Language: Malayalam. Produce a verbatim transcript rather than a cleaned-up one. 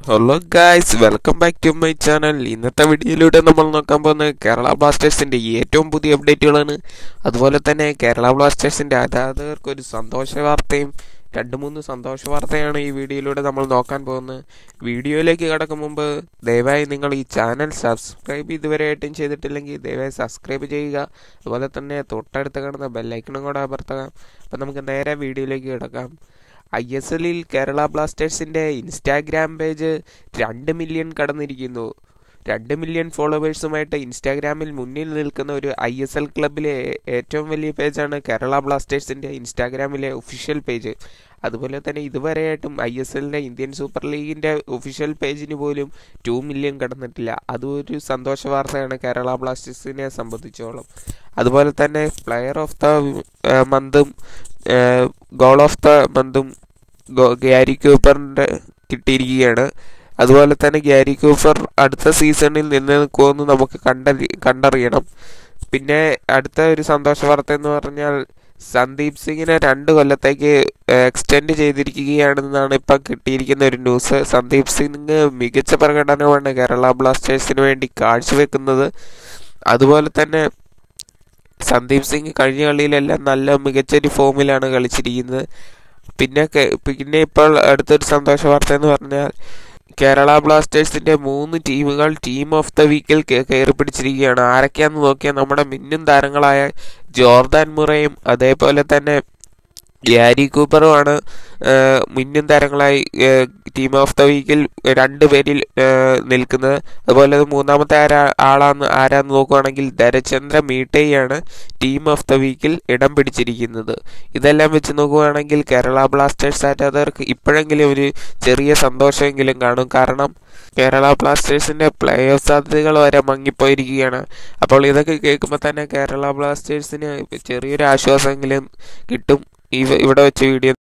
Hello guys, welcome back to my channel. ഇന്നത്തെ വീഡിയോയിലൂടെ നമ്മൾ നോക്കാൻ പോകുന്നത് കേരള ബ്ലാസ്റ്റേഴ്സിൻ്റെ ഏറ്റവും പുതിയ അപ്ഡേറ്റുകളാണ്. അതുപോലെ തന്നെ കേരള ബ്ലാസ്റ്റേഴ്സിൻ്റെ ആരാധകർക്ക് ഒരു സന്തോഷ വാർത്തയും രണ്ട് മൂന്ന് സന്തോഷ വാർത്തയാണ് ഈ വീഡിയോയിലൂടെ നമ്മൾ നോക്കാൻ പോകുന്നത്. വീഡിയോയിലേക്ക് കടക്കും മുമ്പ് ദയവായി നിങ്ങൾ ഈ ചാനൽ സബ്സ്ക്രൈബ് ഇതുവരെയായിട്ടും ചെയ്തിട്ടില്ലെങ്കിൽ ദയവായി സബ്സ്ക്രൈബ് ചെയ്യുക. അതുപോലെ തന്നെ തൊട്ടടുത്ത് കാണുന്ന ബെല്ലൈക്കണും കൂടെ അമർത്തുക. അപ്പം നമുക്ക് നേരെ വീഡിയോയിലേക്ക് കിടക്കാം. ഐ എസ് എല്ലിൽ കേരള ബ്ലാസ്റ്റേഴ്സിൻ്റെ ഇൻസ്റ്റാഗ്രാം പേജ് രണ്ട് മില്യൺ കടന്നിരിക്കുന്നു. രണ്ട് മില്യൺ ഫോളോവേഴ്സുമായിട്ട് ഇൻസ്റ്റാഗ്രാമിൽ മുന്നിൽ നിൽക്കുന്ന ഒരു ഐ എസ് എൽ ക്ലബിലെ ഏറ്റവും വലിയ പേജാണ് കേരള ബ്ലാസ്റ്റേഴ്സിൻ്റെ ഇൻസ്റ്റാഗ്രാമിലെ ഒഫീഷ്യൽ പേജ്. അതുപോലെ തന്നെ ഇതുവരെയായിട്ടും ഐ എസ് എല്ലിൻ്റെ ഇന്ത്യൻ സൂപ്പർ ലീഗിൻ്റെ ഒഫീഷ്യൽ പേജിന് പോലും ടു മില്യൺ കടന്നിട്ടില്ല. അതും ഒരു സന്തോഷ വാർത്തയാണ് കേരള ബ്ലാസ്റ്റേഴ്സിനെ സംബന്ധിച്ചോളം. അതുപോലെ തന്നെ പ്ലെയർ ഓഫ് ദ മന്തും ഗോൾ ഓഫ് ദ മന്തും ഗ്യാരി കൂപ്പറിൻ്റെ കിട്ടിയിരിക്കുകയാണ്. അതുപോലെ തന്നെ ഗ്യാരി കൂപ്പർ അടുത്ത സീസണിൽ നിന്ന് നിൽക്കുമെന്ന് നമുക്ക് കണ്ടറി കണ്ടറിയണം പിന്നെ അടുത്ത ഒരു സന്തോഷ വാർത്ത എന്ന് പറഞ്ഞാൽ സന്ദീപ് സിംഗിനെ രണ്ട് കൊല്ലത്തേക്ക് എക്സ്റ്റെൻഡ് ചെയ്തിരിക്കുകയാണെന്നാണ് ഇപ്പം കിട്ടിയിരിക്കുന്ന ഒരു ന്യൂസ്. സന്ദീപ് സിംഗ് മികച്ച പ്രകടനമാണ് കേരള ബ്ലാസ്റ്റേഴ്സിന് വേണ്ടി കാഴ്ചവെക്കുന്നത്. അതുപോലെ തന്നെ സന്ദീപ് സിംഗ് കഴിഞ്ഞ കളിയിലെല്ലാം നല്ല മികച്ചൊരു ഫോമിലാണ് കളിച്ചിരിക്കുന്നത്. പിന്നെ പിന്നെ ഇപ്പോൾ അടുത്തൊരു സന്തോഷ വാർത്ത എന്ന് പറഞ്ഞാൽ കേരള ബ്ലാസ്റ്റേഴ്സിൻ്റെ മൂന്ന് ടീമുകൾ ടീം ഓഫ് ദ വീക്കിൽ കയറി പിടിച്ചിരിക്കുകയാണ്. ആരൊക്കെയാണെന്ന് നോക്കിയാൽ നമ്മുടെ മിന്നും താരങ്ങളായ ജ്യോർദാൻ അതേപോലെ തന്നെ ഗ്യാരി കൂപ്പറുമാണ് മിന്നും താരങ്ങളായി ടീം ഓഫ് ദ വീക്കിൽ രണ്ട് പേരിൽ നിൽക്കുന്നത്. അതുപോലെ മൂന്നാമത്തെ ആരാ ആളാന്ന് ആരാന്ന് നോക്കുകയാണെങ്കിൽ ധകർക ടീം ഓഫ് ദ വീക്കിൽ ഇടം പിടിച്ചിരിക്കുന്നത്. ഇതെല്ലാം വെച്ച് നോക്കുകയാണെങ്കിൽ കേരള ബ്ലാസ്റ്റേഴ്സ് ആരാധകർക്ക് ഇപ്പോഴെങ്കിലും ഒരു ചെറിയ സന്തോഷമെങ്കിലും കാണും. കാരണം കേരള ബ്ലാസ്റ്റേഴ്സിൻ്റെ പ്ലേ ഓഫ് സാധ്യതകൾ വരെ മങ്ങിപ്പോയിരിക്കുകയാണ്. അപ്പോൾ ഇതൊക്കെ കേൾക്കുമ്പോൾ തന്നെ കേരള ബ്ലാസ്റ്റേഴ്സിന് ചെറിയൊരു ആശ്വാസമെങ്കിലും കിട്ടും. ഇവിടെ വെച്ച് വീഡിയോ